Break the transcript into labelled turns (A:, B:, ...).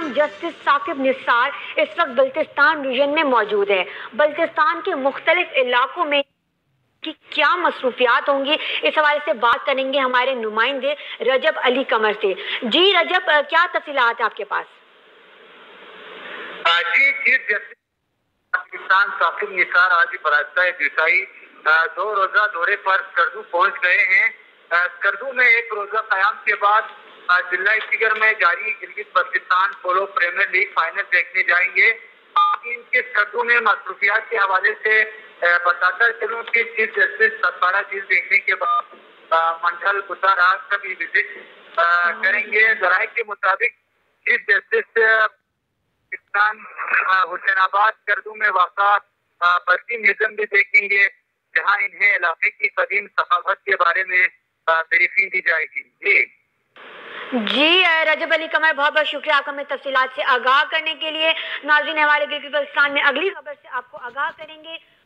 A: Baltistan justice Saqib Nisar इस वक्त Baltistan reason में मौजूद है। बल्तिस्तान के मुख्तलिफ इलाकों में कि क्या मसरूफियात होंगी, इस हवाले से बात करेंगे हमारे नुमाइंदे रजब अली कमर से। जी रजब, क्या तफसीलात है आपके पास?
B: जी चीफ जस्टिस पाकिस्तान साकिब निसार आज बरास्ता दिशाई 2 रोजा दौरे पर स्कर्दू पहुंच गए हैं। स्कर्दू में 1 रोजा कयाम के बाद जिला फिगर में जारी Gilgit Baltistan polo premier league final देखने जाएंगे। इनके स्कर्दू में मसरूफियात के हवाले से बताता चलूं कि चीफ जस्टिस 17 चीज देखने के बाद मंडल गुजरात का भी विजिट करेंगे। जराये के मुताबिक चीफ जस्टिस हुसैनाबाद स्कर्दू में वाक़ा बस्ती म्यूजियम भी देखेंगे, जहां इन्हें इलाके की कदीम सकाफत के बारे में ब्रीफिंग दी जाएगी।
A: जी रजब अली कमर, बहुत बहुत शुक्रिया आपका हमें तफसीलात से आगाह करने के लिए। नाज़रीन, हमारे गिलगित बल्तिस्तान में अगली खबर से आपको आगाह करेंगे।